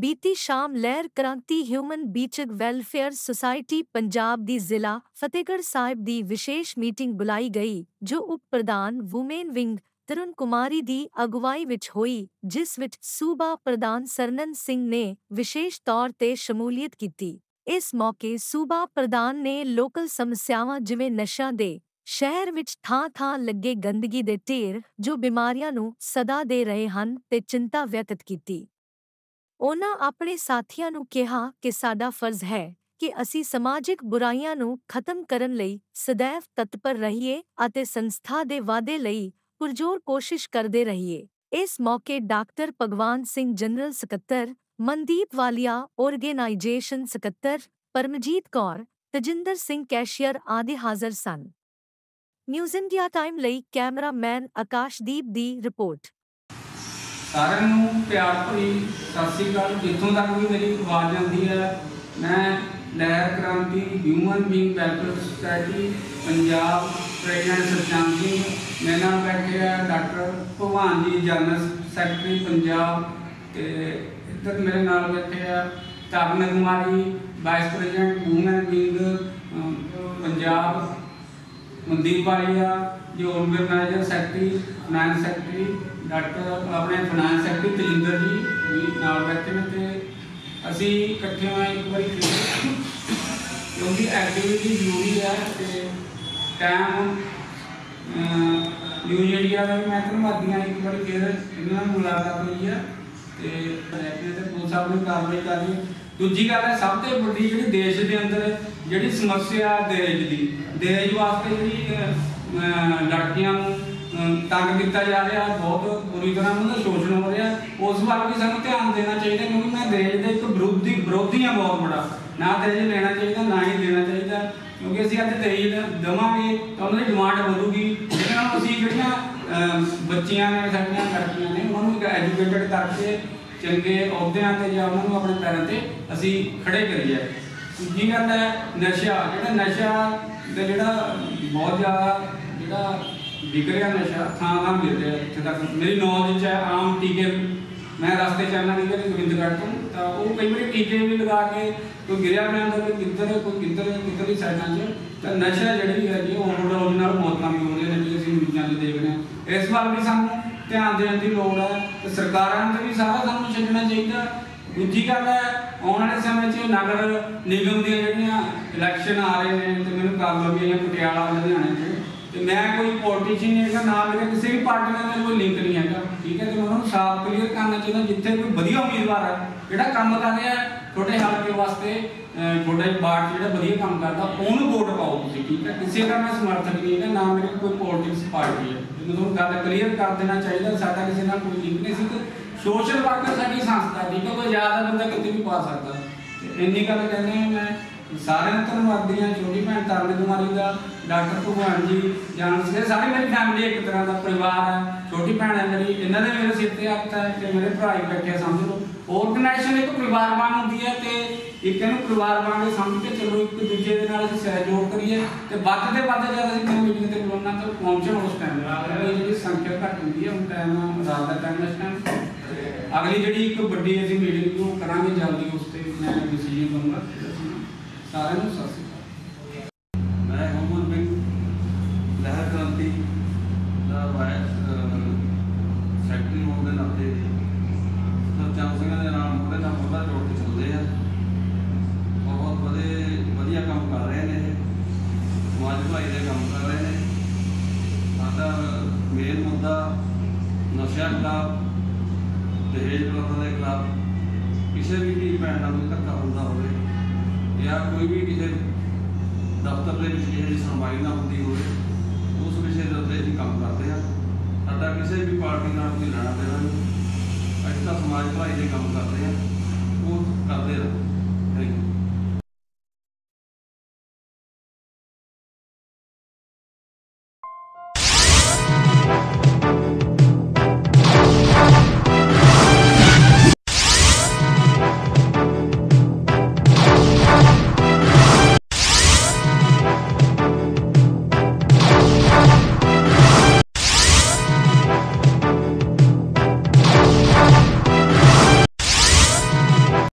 ਬੀਤੀ ਸ਼ਾਮ Lehar Kranti human being welfare society Punjab ਦੀ ਜ਼ਿਲ੍ਹਾ ਫਤਿਹਗੜ੍ਹ ਸਾਹਿਬ ਦੀ ਵਿਸ਼ੇਸ਼ ਮੀਟਿੰਗ ਬੁਲਾਈ ਗਈ, ਜੋ ਉਪ ਪ੍ਰਧਾਨ ਵੂਮੇਨ ਵਿੰਗ ਤਰੁਣ ਕੁਮਾਰੀ ਦੀ ਅਗਵਾਈ ਵਿੱਚ ਹੋਈ, ਜਿਸ ਵਿੱਚ ਸੂਬਾ ਪ੍ਰਧਾਨ ਸਰਨਨ ਸਿੰਘ ਨੇ ਵਿਸ਼ੇਸ਼ ਤੌਰ ਤੇ ਸ਼ਮੂਲੀਅਤ ਕੀਤੀ। ਇਸ ਮੌਕੇ ਸੂਬਾ ਪ੍ਰਧਾਨ ਨੇ ਲੋਕਲ ਸਮੱਸਿਆਵਾਂ ਜਿਵੇਂ ਨਸ਼ਿਆਂ ਦੇ ਸ਼ਹਿਰ ਵਿੱਚ ਥਾਂ-ਥਾਂ ਲੱਗੇ ਗੰਦਗੀ ਦੇ ਢੇਰ, ਜੋ ਬਿਮਾਰੀਆਂ ਨੂੰ ਸਦਾ ਦੇ ਰਹੇ ਹਨ, ਤੇ ਚਿੰਤਾ ਵਿਅਕਤ ਕੀਤੀ। ਉਨ੍ਹਾਂ ਆਪਣੇ ਸਾਥੀਆਂ ਨੂੰ ਕਿਹਾ ਕਿ ਸਾਡਾ ਫਰਜ਼ ਹੈ ਕਿ ਅਸੀਂ ਸਮਾਜਿਕ ਬੁਰਾਈਆਂ ਨੂੰ ਖਤਮ ਕਰਨ ਲਈ ਸदैव ਤਤਪਰ ਰਹੀਏ ਅਤੇ ਸੰਸਥਾ ਦੇ ਵਾਧੇ ਲਈ ਪੁਰਜ਼ੋਰ ਕੋਸ਼ਿਸ਼ ਕਰਦੇ ਰਹੀਏ। ਇਸ ਮੌਕੇ ਡਾਕਟਰ ਭਗਵਾਨ ਸਿੰਘ ਜਨਰਲ ਸਕੱਤਰ, ਮਨਦੀਪ ਵਾਲੀਆ ਆਰਗੇਨਾਈਜੇਸ਼ਨ ਸਕੱਤਰ, ਪਰਮਜੀਤ ਕੌਰ, ਤਜਿੰਦਰ ਸਿੰਘ ਕੈਸ਼ੀਅਰ ਆਦਿ ਹਾਜ਼ਰ ਸਨ। ਨਿਊਜ਼ ਇੰਡੀਆ ਟਾਈਮ ਲਈ ਕੈਮਰਾਮੈਨ ਆਕਾਸ਼ਦੀਪ ਦੀ ਰਿਪੋਰਟ। ਸਾਰਿਆਂ ਨੂੰ ਪਿਆਰ ਭਰੀ ਸਤਿ ਸ਼੍ਰੀ ਅਕਾਲ। ਜਿੱਥੋਂ ਤੱਕ ਵੀ ਮੇਰੀ ਆਵਾਜ਼ ਆਉਂਦੀ ਹੈ, ਮੈਂ Lehar Kranti human being welfare society Punjab president Satnam Singh, ਮੇਰੇ ਨਾਲ ਬੈਠੇ ਆ ਡਾਕਟਰ ਭਗਵਾਨ ਜੀ ਜਨਰਲ ਸੈਕਟਰੀ ਪੰਜਾਬ, ਤੇ ਇੱਧਰ ਮੇਰੇ ਨਾਲ ਬੈਠੇ ਆ Tarun Kumari vice president women being Punjab, Mandeep Walia जो organiser secretary finance secretary, doctor अपने फाइनैंस सैकटरी तजिंदर जी भी नाल बैठे ने, तो असी इकट्ठे होए एक बार क्योंकि एक्टिविटी जरूरी है। तो टाइम न्यूज़ इंडिया का भी मैं धन्यवादियाँ एक बार फिर इन्होंने मुलाकात हुई है, तो पुलिस अपनी कार्रवाई कर रही। दूजी गल है, सब तो बड़ी जी देश के अंदर जी समस्या दहेज की, दहेज वास्ते जी लड़कियां तंग किया जा रहा, बहुत बुरी तरह उन्होंने शोषण हो रहा, उस बार भी सानू ध्यान देना चाहिए, क्योंकि मैं दहेज का एक विरोधी हाँ बहुत बड़ा। ना दहेज लेना चाहिए, ना ही देना चाहिए, क्योंकि असं अज दहेज देवे तो उन्होंने डिमांड बढ़ूगी, लेकिन असी जो बच्चियां ने साडियां लड़कियां ने उन्होंने एजुकेटेड करके चंगे अहुदियां ते जां उन्होंने अपने पैरों पर असी खड़े करिए। दूजी गल है नशा, जो नशा का बहुत ज़्यादा जो विक रहा नशा थां मिल रहा है। इतने तक मेरी नॉलेज है, आम टीके मैं रस्ते चलना नहीं करी गोबिंदगढ़ तो वो कई बार टीके भी लगा के कोई गिरया पे आता, कोई किधर ही साइडा तो नशा जी है जी ओवरडोज नाल मौतां भी हो रही हैं, जो असीं न्यूज़ां 'च देख रहे हैं। इस बार भी सानूं ध्यान देने की लोड़ है, तो सरकारां नूं भी सारा सानूं छड्डना चाहिए। दूजी गल है, आने वाले समय च नगर निगम दी जिहड़ियां इलैक्शन आ रहे हैं, तो मैंने कल भी आई पटियाला लुधियाने च, तो मैं कोई पॉलिटिशियन नहीं है, ना मेरे किसी भी पार्टी में कोई लिंक नहीं है, ठीक है। तो मैं उन्होंने साफ क्लीयर करना चाहिए, जिथे कोई वधिया उम्मीदवार है जोड़ा काम कर रहा है थोड़े हल्के वास्ते, थोड़े वार्ड जो वधिया काम करता, उन्होंने वोट पाओ तुसीं, ठीक है। किसी का मैं समर्थक नहीं है, ना मेरी कोई पॉलिटिक्स पार्टी है, मैं गल क्लीयर कर देना चाहिए। साडा किसी नाल कोई लिंक नहीं सी, सोशल वर्कर साडी संस्था, ठीक है, कोई ज़्यादा बंदा कितने भी पा सकता। इन्नी गल कहने मैं सारे धन्यवादी हाँ, छोटी भैन तरुण कुमारी का, डॉक्टर भगवान जी जानस के, सारी मेरी फैमिली एक तरह का परिवार है। छोटी भैन है मेरी, इन्होंने मेरे सिर पर हत्थ है, तो मेरे भरा ही बैठे समझ लो। ऑर्गेनाइजेशन एक परिवार वांग होंदी है, तो एक परिवार वांग समझ के चलो एक दूजे के नाल सहयोग करिए, तो वध से वध जब असीं मैं मीटिंग से बुलाना तो पहुँचो उस टाइम जी संख्या घट होंगी है, उस टाइम रात का टाइम इस टाइम अगली जी एक बड़ी असीं मीटिंग करा जल्दी, उस पर मैं डिसीजन दूंगा। सारे सत श्री अकाल। मैं ह्यूमन बिंग लहर क्रांति का वाइस सैकटरी होने के नाते सरचंद सिंह के नाम मोहरे नाल मोहरा जोड़ के चलते हैं। बहुत वधिया काम कर रहे हैं, समाज भलाई के काम कर रहे हैं। साडा मेन मुद्दा नशा खिलाफ, दहेज प्रथा के खिलाफ, किसी भी धी भैन नाल कोई धक्का हुंदा होवे या कोई भी किसी दफ्तर के किसी सुनवाई ना होती हो, उस विषय के उत्ते असीं काम करते हैं। साडा किसी भी पार्टी नाल कोई लेना देना नहीं, असीं तां समाज भलाई के काम करते हैं, वो करते रहो। Thank you.